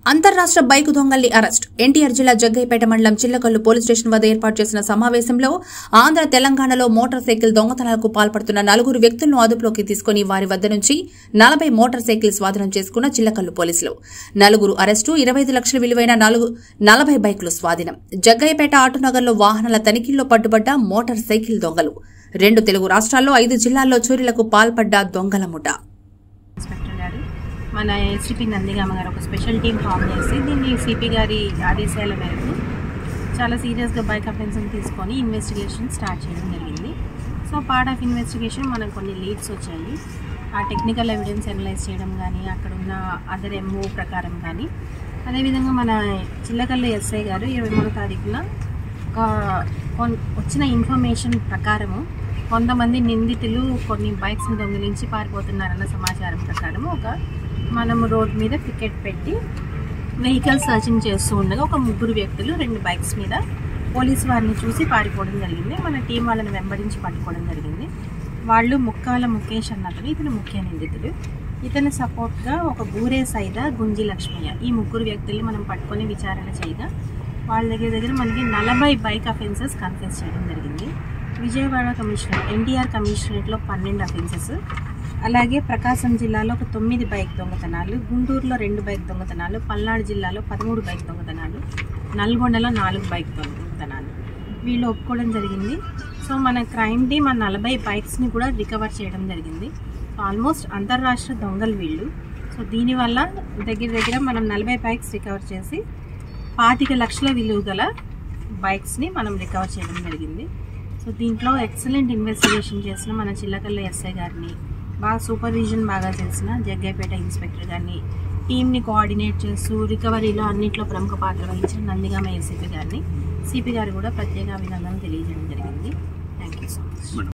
అంతర్రాష్ట్ర బైకు దొంగల్ని అరెస్ట్. ఎన్టీఆర్ జిల్లా జగ్గయ్యపేట మండలం చిల్లకల్లు పోలీస్ స్టేషన్ వద్ద ఏర్పాటు చేసిన సమావేశంలో ఆంధ్ర తెలంగాణలో మోటార్ సైకిల్ దొంగతనాలకు పాల్పడుతున్న 4 వ్యక్తులను అదుపులోకి తీసుకుని వారి వద్ద నుంచి 40 మోటార్ సైకిల్ స్వాధీనం చేసుకున్న చిల్లకల్లు పోలీసులు. 4 అరెస్టు, 25 లక్షల విలువైన 40 బైకులు స్వాధీనం. జగ్గయ్యపేట ఆటోనగర్లో వాహనాల తనిఖీల్లో పట్టుబడ్డ మోటార్ సైకిల్ దొంగలు. 2 తెలుగు రాష్ట్రాల్లో 5 జిల్లాల్లో చోరీలకు పాల్పడ్డ దొంగల ముఠా. మన ఎస్పీ నందిగామ గారు ఒక స్పెషల్ టీం ఫామ్ చేసి దీన్ని సిపి గారి ఆదేశాల మేరకు చాలా సీరియస్గా బైక్ అఫెన్స్ని తీసుకొని ఇన్వెస్టిగేషన్ స్టార్ట్ చేయడం జరిగింది. సో పార్ట్ ఆఫ్ ఇన్వెస్టిగేషన్ మనకు కొన్ని లీడ్స్ వచ్చాయి. ఆ టెక్నికల్ ఎవిడెన్స్ అనలైజ్ చేయడం కానీ, అక్కడ ఉన్న అదర్ ఎంఓ ప్రకారం కానీ, అదేవిధంగా మన చిల్లకల్లు ఎస్ఐ గారు 23వ తారీఖున వచ్చిన ఇన్ఫర్మేషన్ ప్రకారము కొంతమంది నిందితులు కొన్ని బైక్స్ని దొంగిలించి పారిపోతున్నారన్న సమాచారం ప్రకారము మనము రోడ్ మీద పికెట్ పెట్టి వెహికల్ సర్చింగ్ చేస్తూ ఉండగా ఒక 3 వ్యక్తులు 2 బైక్స్ మీద పోలీసు వారిని చూసి పారిపోవడం జరిగింది. మన టీం వాళ్ళని వెంబడించి పట్టుకోవడం జరిగింది. వాళ్ళు ముక్కాల ముఖేష్ అన్నతను ఇతను ముఖ్య నిందితుడు. ఇతని సపోర్ట్గా ఒక బూరే సైదా, గుంజి లక్ష్మయ్య, ఈ 3 వ్యక్తుల్ని మనం పట్టుకొని విచారణ చేయగా వాళ్ళ దగ్గర మనకి 40 బైక్ అఫెన్సెస్ కన్ఫెస్ చేయడం జరిగింది. విజయవాడ కమిషనర్ ఎన్టీఆర్ కమిషనరేట్లో 12 అఫెన్సెస్, అలాగే ప్రకాశం జిల్లాలో ఒక 9 బైక్ దొంగతనాలు, గుంటూరులో 2 బైక్ దొంగతనాలు, పల్నాడు జిల్లాలో 13 బైక్ దొంగతనాలు, నల్గొండలో 4 బైక్ దొంగతనాలు వీళ్ళు ఒప్పుకోవడం జరిగింది. సో మన క్రైమ్ టీమ్ 40 బైక్స్ని కూడా రికవర్ చేయడం జరిగింది. సో ఆల్మోస్ట్ అంతర్రాష్ట్ర దొంగలు వీళ్ళు. సో దీనివల్ల దగ్గర మనం 40 బైక్స్ రికవర్ చేసి 25 లక్షల విలువ గల బైక్స్ని మనం రికవర్ చేయడం జరిగింది. సో దీంట్లో ఎక్సలెంట్ ఇన్వెస్టిగేషన్ చేసిన మన చిల్లకల్లు ఎస్ఐ గారిని, బాగా సూపర్విజన్ బాగా చేసిన జగ్గయ్యపేట ఇన్స్పెక్టర్ గారిని, టీమ్ని కోఆర్డినేట్ చేస్తూ రికవరీలో అన్నింటిలో ప్రముఖ పాత్ర వహించిన నందిగామ ఏసీపీ గారిని, సిపి గారు కూడా ప్రత్యేక అభినందనలు తెలియజేయడం జరిగింది. Thank you so much.